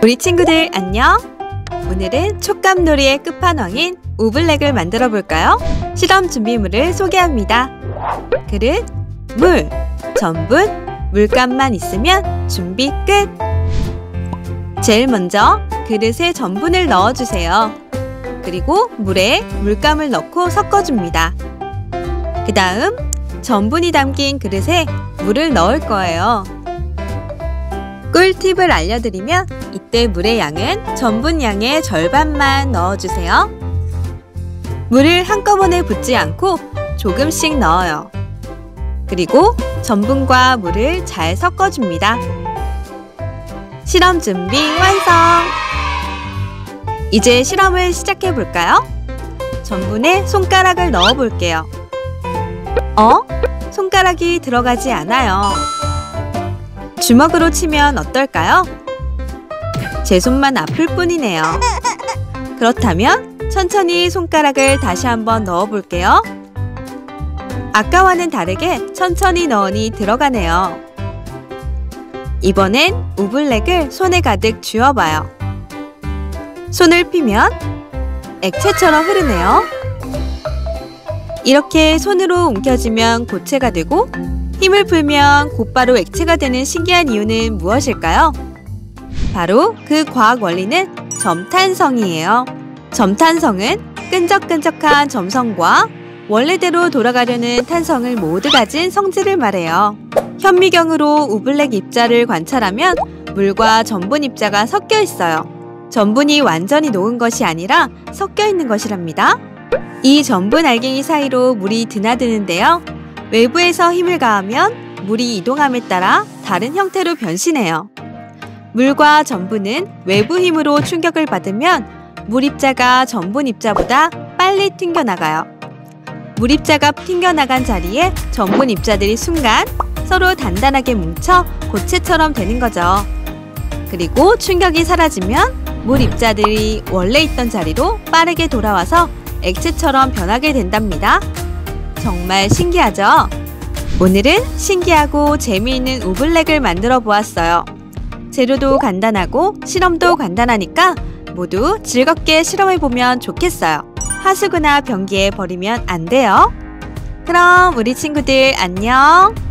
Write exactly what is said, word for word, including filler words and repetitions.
우리 친구들 안녕! 오늘은 촉감놀이의 끝판왕인 우블랙을 만들어 볼까요? 실험 준비물을 소개합니다. 그릇, 물, 전분, 물감만 있으면 준비 끝! 제일 먼저 그릇에 전분을 넣어주세요. 그리고 물에 물감을 넣고 섞어줍니다. 그 다음 전분이 담긴 그릇에 물을 넣을 거예요. 꿀팁을 알려드리면 이때 물의 양은 전분 양의 절반만 넣어주세요. 물을 한꺼번에 붓지 않고 조금씩 넣어요. 그리고 전분과 물을 잘 섞어줍니다. 실험 준비 완성! 이제 실험을 시작해 볼까요? 전분에 손가락을 넣어 볼게요. 어? 손가락이 들어가지 않아요. 주먹으로 치면 어떨까요? 제 손만 아플 뿐이네요. 그렇다면 천천히 손가락을 다시 한번 넣어 볼게요. 아까와는 다르게 천천히 넣으니 들어가네요. 이번엔 우블랙을 손에 가득 쥐어봐요. 손을 피면 액체처럼 흐르네요. 이렇게 손으로 움켜쥐면 고체가 되고 힘을 풀면 곧바로 액체가 되는 신기한 이유는 무엇일까요? 바로 그 과학 원리는 점탄성이에요. 점탄성은 끈적끈적한 점성과 원래대로 돌아가려는 탄성을 모두 가진 성질을 말해요. 현미경으로 우블랙 입자를 관찰하면 물과 전분 입자가 섞여 있어요. 전분이 완전히 녹은 것이 아니라 섞여 있는 것이랍니다. 이 전분 알갱이 사이로 물이 드나드는데요. 외부에서 힘을 가하면 물이 이동함에 따라 다른 형태로 변신해요. 물과 전분은 외부 힘으로 충격을 받으면 물 입자가 전분 입자보다 빨리 튕겨나가요. 물 입자가 튕겨나간 자리에 전분 입자들이 순간 서로 단단하게 뭉쳐 고체처럼 되는 거죠. 그리고 충격이 사라지면 물 입자들이 원래 있던 자리로 빠르게 돌아와서 액체처럼 변하게 된답니다. 정말 신기하죠? 오늘은 신기하고 재미있는 우블랙을 만들어 보았어요. 재료도 간단하고 실험도 간단하니까 모두 즐겁게 실험해보면 좋겠어요. 하수구나 변기에 버리면 안 돼요. 그럼 우리 친구들 안녕!